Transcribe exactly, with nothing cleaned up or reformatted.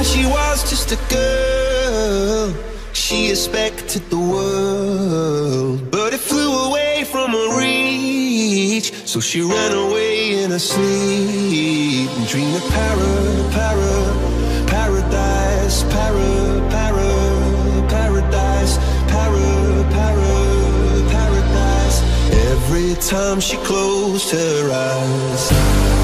she was just a girl, she expected the world, but it flew away from her reach. So she ran away in her sleep and dreamed of para, para, paradise, para, para, paradise, para, para, paradise. Every time she closed her eyes,